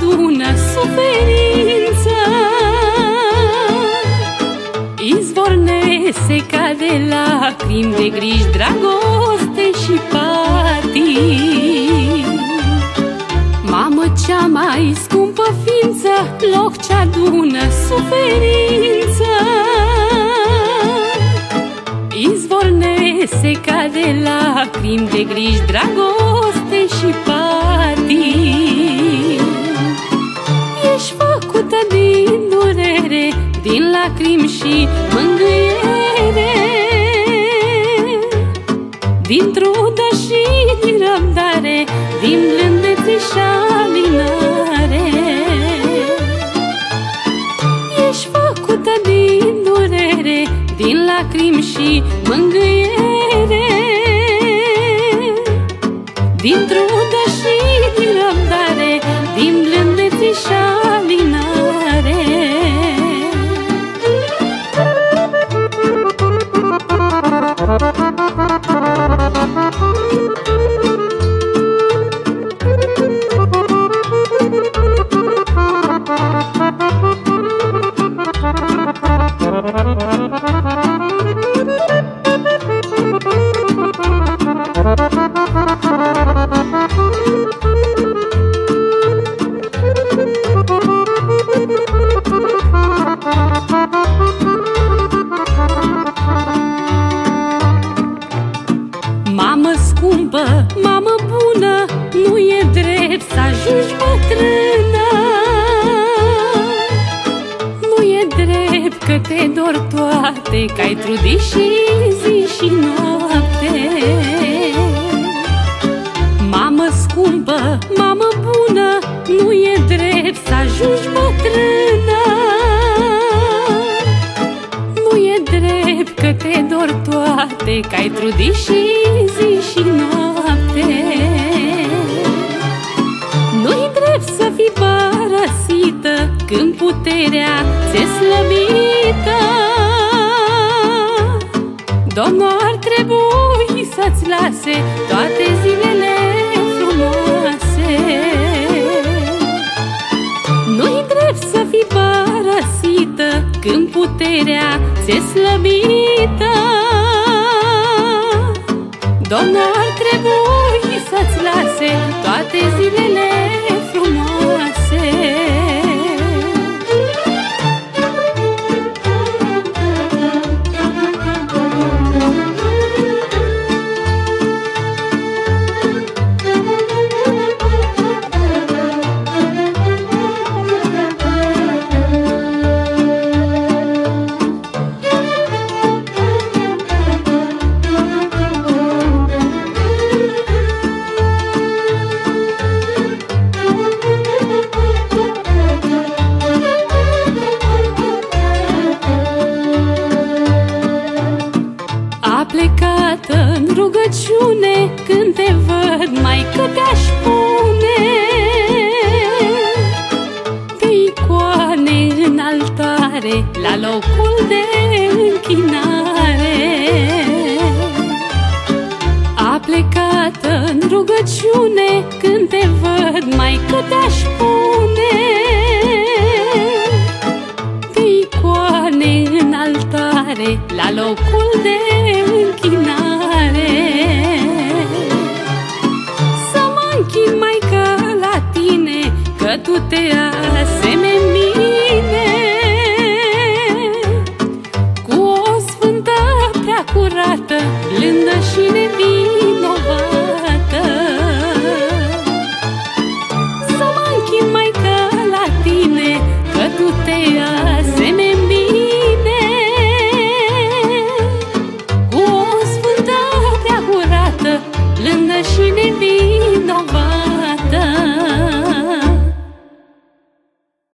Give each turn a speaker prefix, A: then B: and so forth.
A: adună suferință, izvor nesecat de lacrimi, de griji, dragoste și patii. Mamă, cea mai scumpă ființă, loc ce adună suferință, izvor nesecat de lacrimi, de griji, dragoste și patii. Ești făcută din durere, din lacrimi și mângâiere, din trudă și din răbdare, din blândețe și alinare. Ești făcută din durere, din lacrimi și mângâiere, din trudă și din răbdare, din blândețe și alinare. Mamă scumpă, mamă bună, nu e drept să ajungi bătrână. Nu e drept că te dor toate, că ai trudit și zi și noapte. Mamă scumpă, mamă bună, nu e drept să ajungi bătrână. Nu e drept că te dor toate, că ai trudit și zi și noapte. Nu-i drept să fii părăsită când puterea ți-e slăbită. Domnul ar trebui să-ți lase toate zilele frumoase. Nu-i drept să fii părăsită când puterea ți-e slăbită. Domnul ar trebui să-ți lase toate zilele frumoase. Plecată în rugăciune, când te văd, maică, te-aș pune pe icoane în altare, la locul de închinare. A plecată în rugăciune, când te văd, maică, te-aș pune pe icoane în altare, la locul de închinare. Să mă închin, maică, la tine, că tu te asemeni mine, cu o sfântă prea curată, blândă și